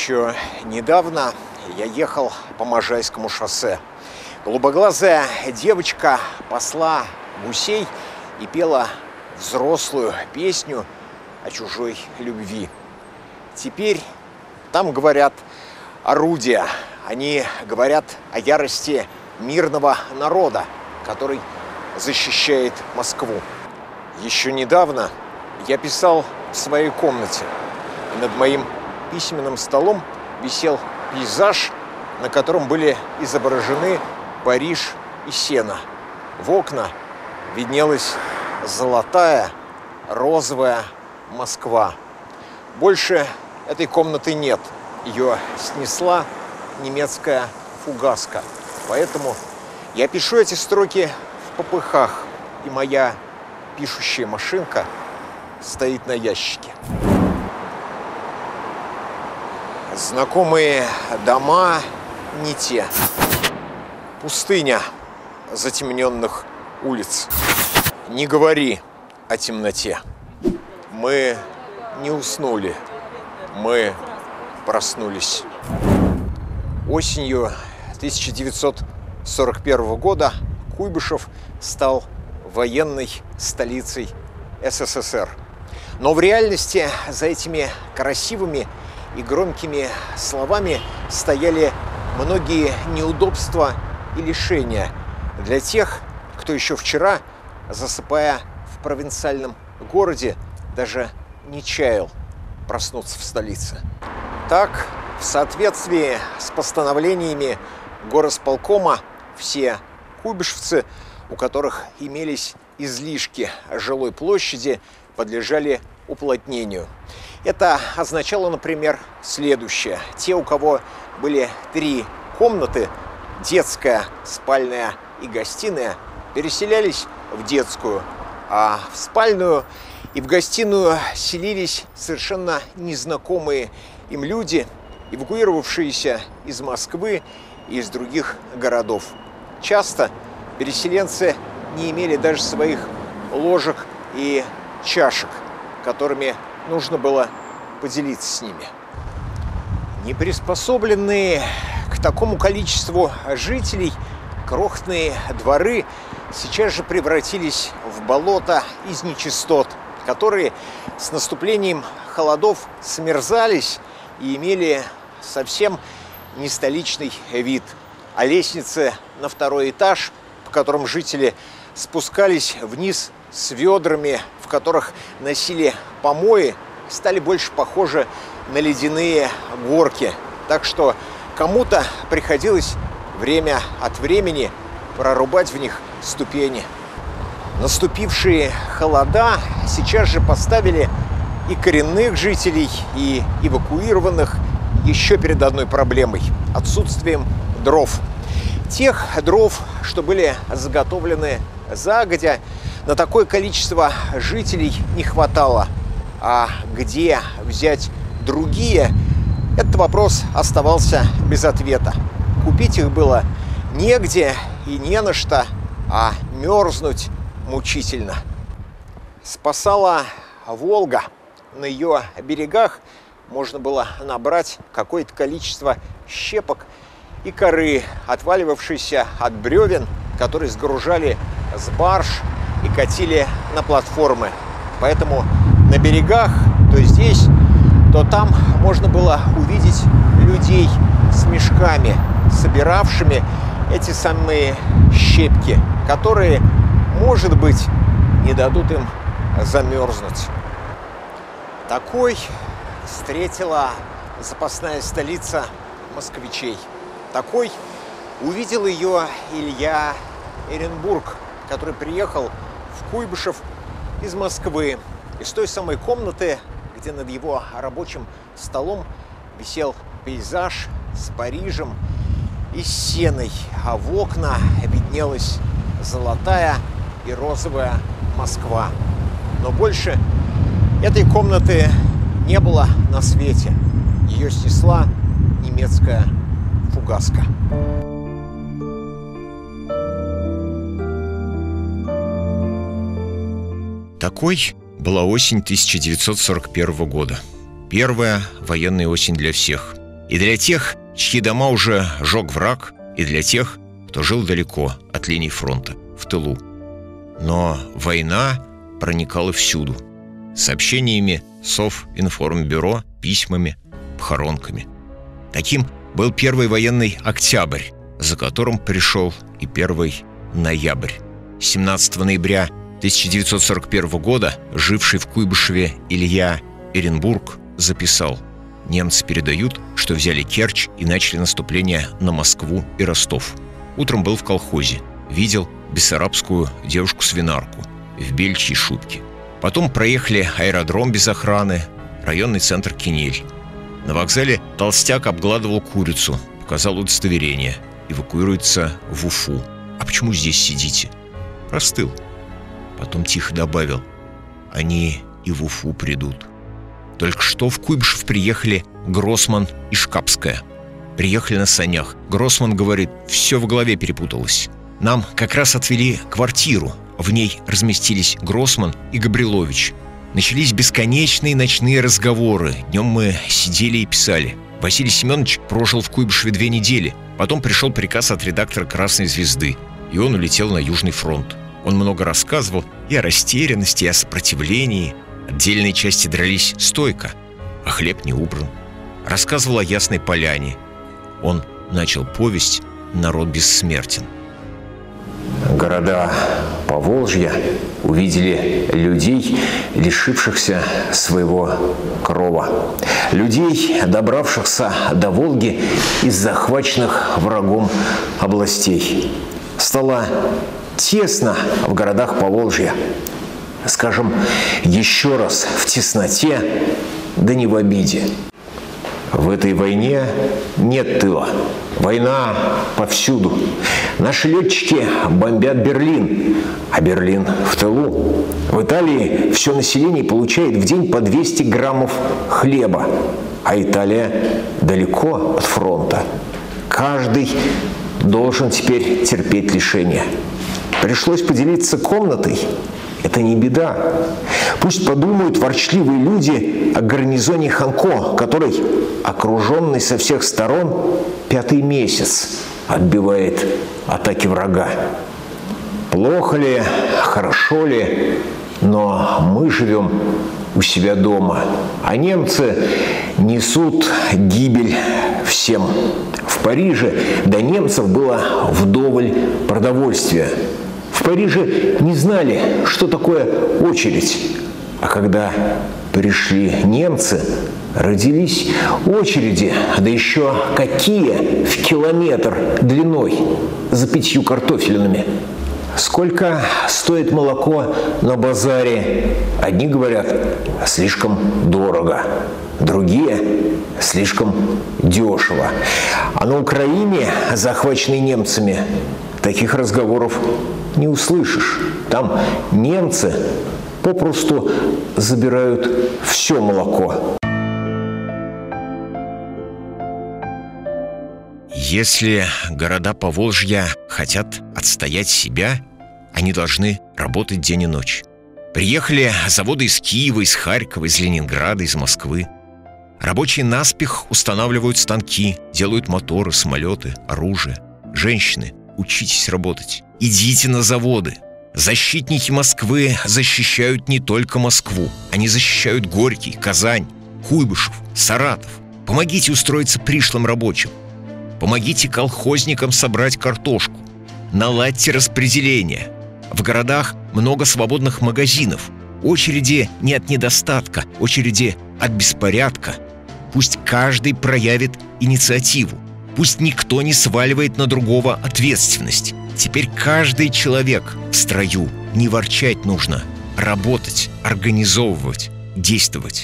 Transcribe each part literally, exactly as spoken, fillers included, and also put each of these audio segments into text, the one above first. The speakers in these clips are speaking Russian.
Еще недавно я ехал по Можайскому шоссе. Голубоглазая девочка пасла гусей и пела взрослую песню о чужой любви. Теперь там говорят орудия. Они говорят о ярости мирного народа, который защищает Москву. Еще недавно я писал в своей комнате. И над моим письменным столом висел пейзаж, на котором были изображены Париж и Сена. В окна виднелась золотая, розовая Москва. Больше этой комнаты нет. Ее снесла немецкая фугаска. Поэтому я пишу эти строки в попыхах, и моя пишущая машинка стоит на ящике. Знакомые дома не те. Пустыня затемненных улиц. Не говори о темноте. Мы не уснули. Мы проснулись. Осенью тысяча девятьсот сорок первого года Куйбышев стал военной столицей эс эс эс эр. Но в реальности за этими красивыми и громкими словами стояли многие неудобства и лишения для тех, кто еще вчера, засыпая в провинциальном городе, даже не чаял проснуться в столице. Так, в соответствии с постановлениями горосполкома, все куйбышевцы, у которых имелись излишки жилой площади, подлежали уплотнению. Это означало, например, следующее. Те, у кого были три комнаты, детская, спальная и гостиная, переселялись в детскую, а в спальную и в гостиную селились совершенно незнакомые им люди, эвакуировавшиеся из Москвы и из других городов. Часто переселенцы не имели даже своих ложек и чашек, которыми нужно было поделиться с ними. Неприспособленные к такому количеству жителей, крохотные дворы сейчас же превратились в болото из нечистот, которые с наступлением холодов смерзались и имели совсем не столичный вид. А лестницы на второй этаж, по которым жители спускались вниз с ведрами, в которых носили помои, стали больше похожи на ледяные горки. Так что кому-то приходилось время от времени прорубать в них ступени. Наступившие холода сейчас же поставили и коренных жителей, и эвакуированных еще перед одной проблемой – отсутствием дров. Тех дров, что были заготовлены загодя, на такое количество жителей не хватало. А где взять другие, этот вопрос оставался без ответа. Купить их было негде и не на что, а мерзнуть мучительно. Спасала Волга. На ее берегах можно было набрать какое-то количество щепок и коры, отваливавшейся от бревен, которые сгружали с барж и катили на платформы. Поэтому на берегах, то здесь, то там можно было увидеть людей с мешками, собиравшими эти самые щепки, которые, может быть, не дадут им замерзнуть. Такой встретила запасная столица москвичей. Такой увидел ее Илья Эренбург, который приехал в Куйбышев из Москвы, из той самой комнаты, где над его рабочим столом висел пейзаж с Парижем и с Сеной, а в окна виднелась золотая и розовая Москва. Но больше этой комнаты не было на свете. Ее снесла немецкая фугаска. Такой была осень тысяча девятьсот сорок первого года. Первая военная осень для всех. И для тех, чьи дома уже жег враг, и для тех, кто жил далеко от линий фронта, в тылу. Но война проникала всюду. Сообщениями Совинформбюро, письмами, похоронками. Таким был первый военный октябрь, за которым пришел и первый ноябрь. семнадцатого ноября тысяча девятьсот сорок первого года живший в Куйбышеве Илья Эренбург записал: «Немцы передают, что взяли Керчь и начали наступление на Москву и Ростов. Утром был в колхозе, видел бессарабскую девушку-свинарку в бельчьей шубке. Потом проехали аэродром без охраны, районный центр Кинель. На вокзале толстяк обгладывал курицу, показал удостоверение, эвакуируется в Уфу. А почему здесь сидите? Простыл». Потом тихо добавил: «Они и в Уфу придут». Только что в Куйбышев приехали Гроссман и Шкапская. Приехали на санях. Гроссман говорит: «Все в голове перепуталось. Нам как раз отвели квартиру. В ней разместились Гроссман и Габрилович. Начались бесконечные ночные разговоры. Днем мы сидели и писали. Василий Семенович прожил в Куйбышеве две недели. Потом пришел приказ от редактора «Красной звезды», и он улетел на Южный фронт. Он много рассказывал и о растерянности, и о сопротивлении. Отдельные части дрались стойко, а хлеб не убран. Рассказывал о Ясной Поляне. Он начал повесть «Народ бессмертен». Города Поволжья увидели людей, лишившихся своего крова. Людей, добравшихся до Волги из захваченных врагом областей. Стало тесно в городах Поволжья. Скажем еще раз, в тесноте, да не в обиде. В этой войне нет тыла. Война повсюду. Наши летчики бомбят Берлин, а Берлин в тылу. В Италии все население получает в день по двести граммов хлеба, а Италия далеко от фронта. Каждый должен теперь терпеть лишения. Пришлось поделиться комнатой. Это не беда. Пусть подумают ворчливые люди о гарнизоне Ханко, который, окруженный со всех сторон, пятый месяц отбивает атаки врага. Плохо ли, хорошо ли, но мы живем у себя дома, а немцы несут гибель всем. В Париже до немцев было вдоволь продовольствия. В Париже не знали, что такое очередь. А когда пришли немцы, родились очереди, да еще какие, в километр длиной, за пятью картофелинами. Сколько стоит молоко на базаре? Одни говорят, слишком дорого, другие – слишком дешево. А на Украине, захваченной немцами, таких разговоров не услышишь. Там немцы попросту забирают все молоко. Если города Поволжья хотят отстоять себя, они должны работать день и ночь. Приехали заводы из Киева, из Харькова, из Ленинграда, из Москвы. Рабочие наспех устанавливают станки, делают моторы, самолеты, оружие. Женщины, учитесь работать. Идите на заводы. Защитники Москвы защищают не только Москву. Они защищают Горький, Казань, Куйбышев, Саратов. Помогите устроиться пришлым рабочим. Помогите колхозникам собрать картошку. Наладьте распределение. В городах много свободных магазинов. Очереди не от недостатка, очереди от беспорядка. Пусть каждый проявит инициативу. Пусть никто не сваливает на другого ответственность. Теперь каждый человек в строю. Не ворчать нужно. Работать, организовывать, действовать.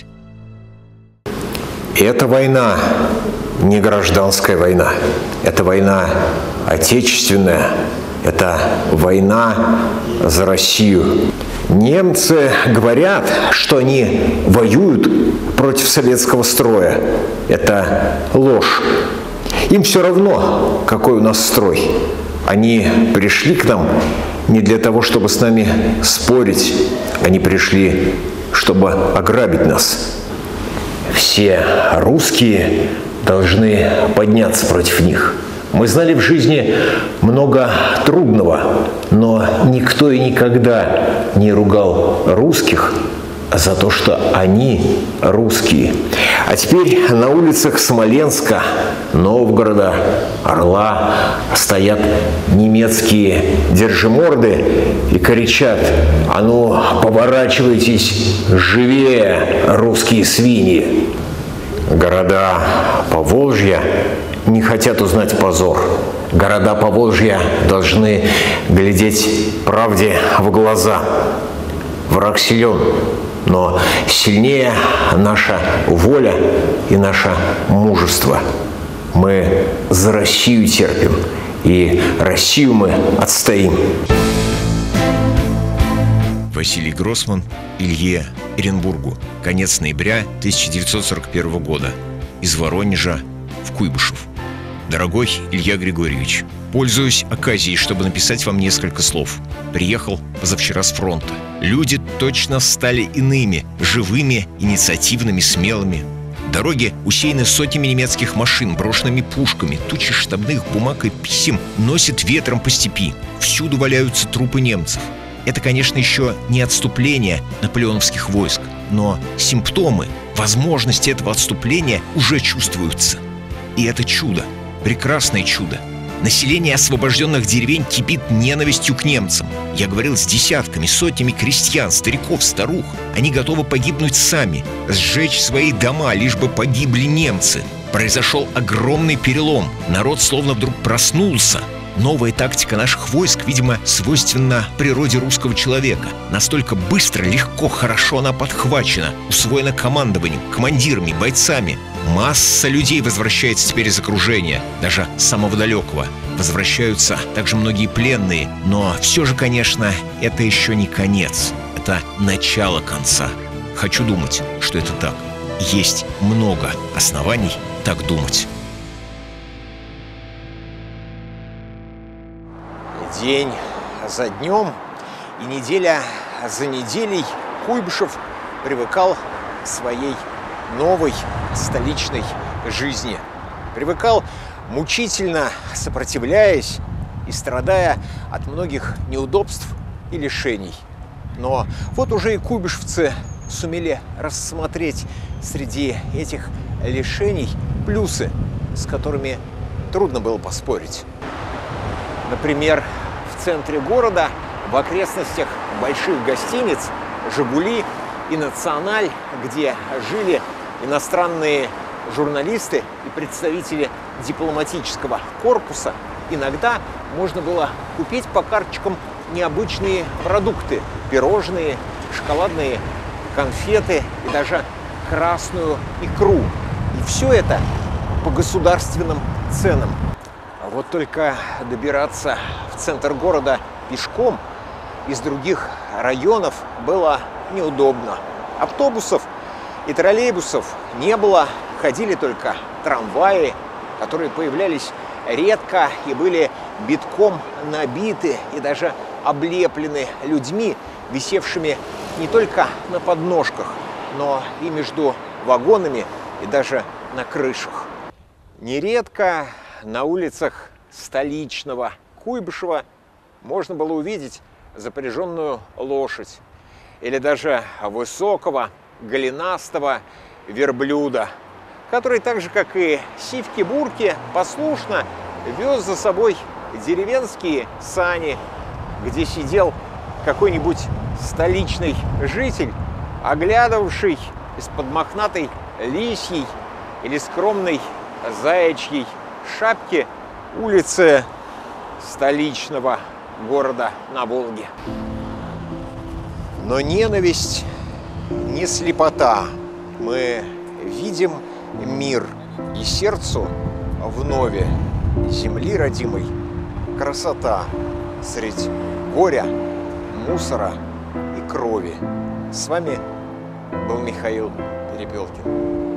Эта война не гражданская война. Это война отечественная. Это война за Россию. Немцы говорят, что они воюют против советского строя. Это ложь. Им все равно, какой у нас строй. Они пришли к нам не для того, чтобы с нами спорить. Они пришли, чтобы ограбить нас. Все русские должны подняться против них. Мы знали в жизни много трудного, но никто и никогда не ругал русских за то, что они русские. А теперь на улицах Смоленска, Новгорода, Орла стоят немецкие держиморды и кричат: «А ну, поворачивайтесь живее, русские свиньи!» Города Поволжья не хотят узнать позор. Города Поволжья должны глядеть правде в глаза. Враг силен, но сильнее наша воля и наше мужество. Мы за Россию терпим, и Россию мы отстоим. Василий Гроссман Илье Эренбургу. Конец ноября тысяча девятьсот сорок первого года. Из Воронежа в Куйбышев. Дорогой Илья Григорьевич, пользуюсь оказией, чтобы написать вам несколько слов. Приехал позавчера с фронта. Люди точно стали иными, живыми, инициативными, смелыми. Дороги усеяны сотнями немецких машин, брошенными пушками, тучи штабных бумаг и писем носят ветром по степи. Всюду валяются трупы немцев. Это, конечно, еще не отступление наполеоновских войск, но симптомы, возможности этого отступления уже чувствуются. И это чудо, прекрасное чудо. Население освобожденных деревень кипит ненавистью к немцам. Я говорил с десятками, сотнями крестьян, стариков, старух. Они готовы погибнуть сами, сжечь свои дома, лишь бы погибли немцы. Произошел огромный перелом. Народ словно вдруг проснулся. Новая тактика наших войск, видимо, свойственна природе русского человека. Настолько быстро, легко, хорошо она подхвачена, усвоена командованием, командирами, бойцами. Масса людей возвращается теперь из окружения, даже самого далекого. Возвращаются также многие пленные. Но все же, конечно, это еще не конец. Это начало конца. Хочу думать, что это так. Есть много оснований так думать. День за днем и неделя за неделей Куйбышев привыкал к своей новой столичной жизни. Привыкал, мучительно сопротивляясь и страдая от многих неудобств и лишений. Но вот уже и куйбышевцы сумели рассмотреть среди этих лишений плюсы, с которыми трудно было поспорить. Например, в центре города, в окрестностях больших гостиниц «Жигули» и «Националь», где жили иностранные журналисты и представители дипломатического корпуса, иногда можно было купить по карточкам необычные продукты – пирожные, шоколадные конфеты и даже красную икру. И все это по государственным ценам. Вот только добираться в центр города пешком из других районов было неудобно. Автобусов и троллейбусов не было, ходили только трамваи, которые появлялись редко и были битком набиты и даже облеплены людьми, висевшими не только на подножках, но и между вагонами и даже на крышах. Нередко на улицах столичного Куйбышева можно было увидеть запряженную лошадь или даже высокого голенастого верблюда, который так же, как и сивки-бурки, послушно вез за собой деревенские сани, где сидел какой-нибудь столичный житель, оглядывавший из-под мохнатой лисьей или скромной заячьей шапки улицы столичного города на Волге. Но ненависть не слепота. Мы видим мир, и сердцу вновь земли родимой красота средь горя, мусора и крови. С вами был Михаил Перепелкин.